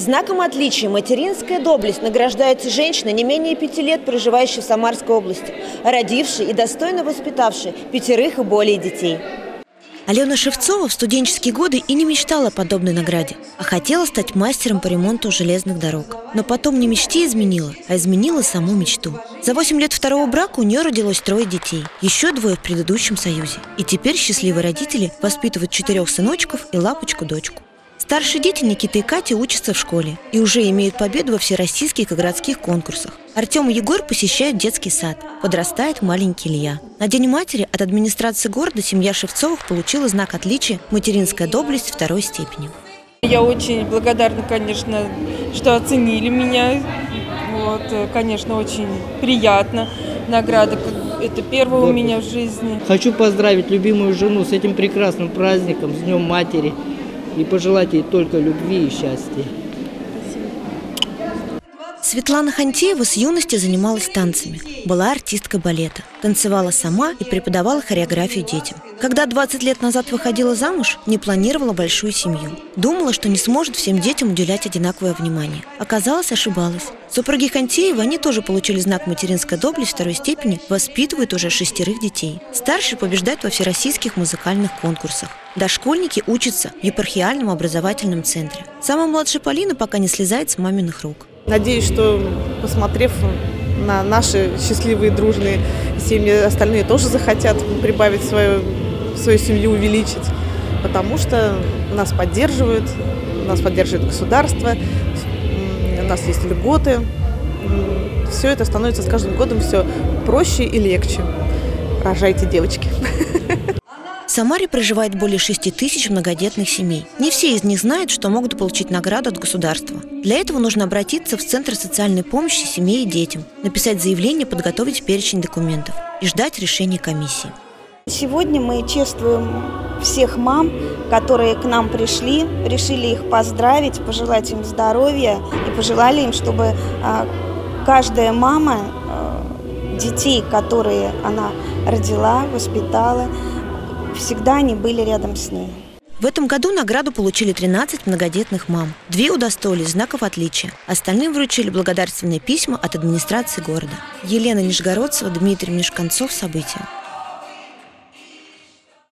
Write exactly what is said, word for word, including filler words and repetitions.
Знаком отличия «Материнская доблесть» награждаются женщины, не менее пяти лет проживающие в Самарской области, родившие и достойно воспитавшие пятерых и более детей. Алена Шевцова в студенческие годы и не мечтала о подобной награде, а хотела стать мастером по ремонту железных дорог. Но потом не мечте изменила, а изменила саму мечту. За восемь лет второго брака у нее родилось трое детей, еще двое в предыдущем союзе. И теперь счастливые родители воспитывают четырех сыночков и лапочку-дочку. Старшие дети Никита и Катя учатся в школе и уже имеют победу во всероссийских и городских конкурсах. Артем и Егор посещают детский сад. Подрастает маленький Илья. На День матери от администрации города семья Шевцовых получила знак отличия «Материнская доблесть» второй степени. Я очень благодарна, конечно, что оценили меня. Вот, конечно, очень приятно. Награда это первая у меня в жизни. Хочу поздравить любимую жену с этим прекрасным праздником, с Днем матери. И пожелать ей только любви и счастья. Светлана Хантеева с юности занималась танцами. Была артисткой балета. Танцевала сама и преподавала хореографию детям. Когда двадцать лет назад выходила замуж, не планировала большую семью. Думала, что не сможет всем детям уделять одинаковое внимание. Оказалось, ошибалась. Супруги Хантеевы, они тоже получили знак «Материнская доблесть» второй степени, воспитывают уже шестерых детей. Старший побеждает во всероссийских музыкальных конкурсах. Дошкольники учатся в епархиальном образовательном центре. Самая младшая Полина пока не слезает с маминых рук. Надеюсь, что, посмотрев на наши счастливые, дружные семьи, остальные тоже захотят прибавить свою, свою семью, увеличить, потому что нас поддерживают, нас поддерживает государство, у нас есть льготы. Все это становится с каждым годом все проще и легче. Рожайте, девочки. В Самаре проживает более шести тысяч многодетных семей. Не все из них знают, что могут получить награду от государства. Для этого нужно обратиться в Центр социальной помощи семье и детям, написать заявление, подготовить перечень документов и ждать решения комиссии. Сегодня мы чествуем всех мам, которые к нам пришли, решили их поздравить, пожелать им здоровья и пожелали им, чтобы каждая мама детей, которые она родила, воспитала, всегда они были рядом с ней. В этом году награду получили тринадцать многодетных мам. Две удостоились знаков отличия. Остальным вручили благодарственные письма от администрации города. Елена Нижегородцева, Дмитрий Мнишканцов. События.